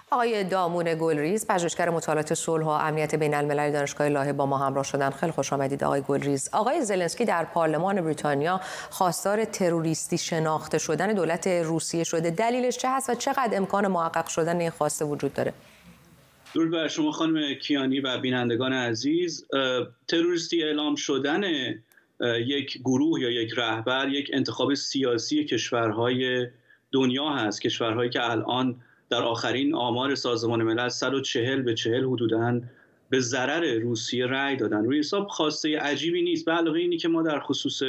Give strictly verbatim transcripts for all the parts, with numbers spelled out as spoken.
آقای دامون گلریز، پژوهشگر مطالعات صلح و امنیت بین المللی دانشگاه لاهه با ما همراه شدن. خیلی خوش آمدید آقای گلریز. آقای زلنسکی در پارلمان بریتانیا خواستار تروریستی شناخته شدن دولت روسیه شده. دلیلش چه هست و چقدر امکان محقق شدن این خواسته وجود داره؟ درود بر شما خانم کیانی و بینندگان عزیز. تروریستی اعلام شدن یک گروه یا یک رهبر یک انتخاب سیاسی کشورهای دنیا هست، کشورهایی که الان در آخرین آمار سازمان ملل صد و چهل به چهل حدوداً به ضرر روسیه رأی دادن. روی حساب خواسته عجیبی نیست، به علاوه اینی که ما در خصوص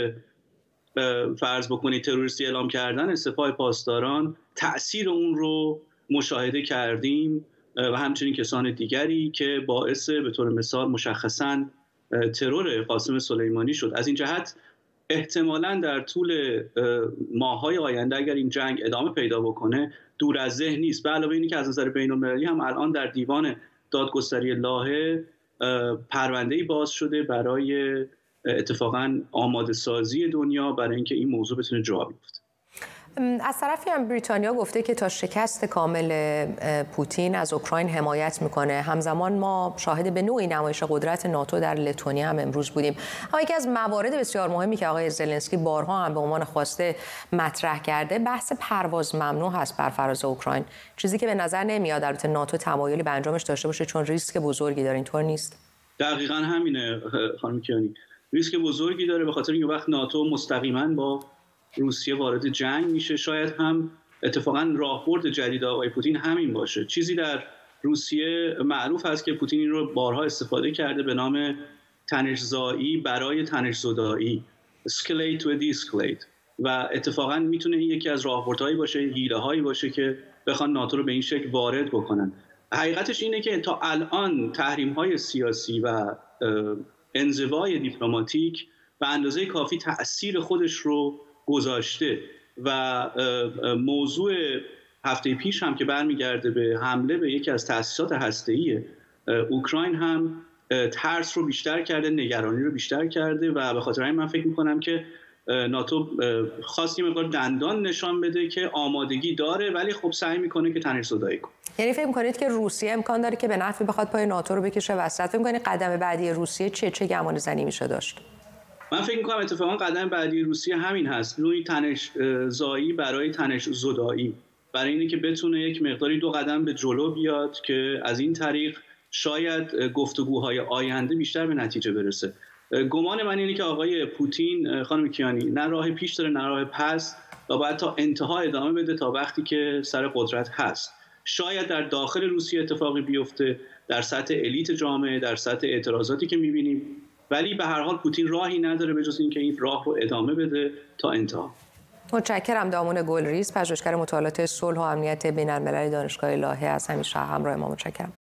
فرض بکنید تروریستی اعلام کردن سپاه پاسداران تأثیر اون رو مشاهده کردیم و همچنین کسان دیگری که باعث به طور مثال مشخصاً ترور قاسم سلیمانی شد. از این جهت احتمالاً در طول ماه‌های آینده اگر این جنگ ادامه پیدا بکنه دور از ذهن نیست. به علاوه اینی که از نظر بین‌المللی هم الان در دیوان دادگستری لاهه پرونده‌ای باز شده برای اتفاقاً آماده سازی دنیا برای اینکه این موضوع بتونه جا بیفته. از طرفی هم بریتانیا گفته که تا شکست کامل پوتین از اوکراین حمایت میکنه. همزمان ما شاهد به نوعی نمایش قدرت ناتو در لتونیا هم امروز بودیم. اما یکی از موارد بسیار مهمی که آقای زلنسکی بارها هم به عنوان خواسته مطرح کرده بحث پرواز ممنوع هست بر فراز اوکراین، چیزی که به نظر نمیاد البته ناتو تمایلی به انجامش داشته باشه چون ریسک بزرگی داره. اینطور نیست؟ دقیقاً همینه خانم کیانی، ریسک بزرگی داره به خاطر اینکه وقت ناتو مستقیما با روسیه وارد جنگ میشه. شاید هم اتفاقا راهبرد جدید آقای پوتین همین باشه. چیزی در روسیه معروف هست که پوتین این رو بارها استفاده کرده به نام تنش‌زایی برای تنش‌زدایی، escalate to de-escalate، و اتفاقا میتونه این یکی از راهبردهایی باشه، حیله‌هایی باشه که بخوان ناتو رو به این شکل وارد بکنن. حقیقتش اینه که تا الان تحریم‌های سیاسی و انزوای دیپلماتیک به اندازه کافی تأثیر خودش رو گذاشته و موضوع هفته پیش هم که برمیگرده به حمله به یکی از تأسیسات هسته‌ای اوکراین هم ترس رو بیشتر کرده، نگرانی رو بیشتر کرده و به خاطر این من فکر می‌کنم که ناتو خواست یه مقدار دندان نشان بده که آمادگی داره ولی خب سعی میکنه که تنش‌زدایی کنه. یعنی فکر می‌کنید که روسیه امکان داره که به نفع بخواد پای ناتو رو بکشه وسط؟ فکر می‌کنید قدم بعدی روسیه چه چه گمانه‌زنی میشه داشت؟ من فکر می‌کنم اتفاقا قدم بعدی روسیه همین هست، نوعی تنش‌زایی برای تنش‌زدایی، برای اینکه بتونه یک مقداری دو قدم به جلو بیاد که از این طریق شاید گفتگوهای آینده بیشتر به نتیجه برسه. گمان من اینه که آقای پوتین خانم کیانی نه راه پیش داره نه راه پس و باید تا انتها ادامه بده تا وقتی که سر قدرت هست. شاید در داخل روسیه اتفاقی بیفته، در سطح الیت جامعه، در سطح اعتراضاتی که می‌بینیم، ولی به هر حال پوتین راهی نداره به جز اینکه این راه رو ادامه بده تا انتها. متشکرم. دامون گلریز، پژوهشگر مطالعات صلح و امنیت بین المللی دانشگاه لاهه، از همیشه همراه ما. متشکرم.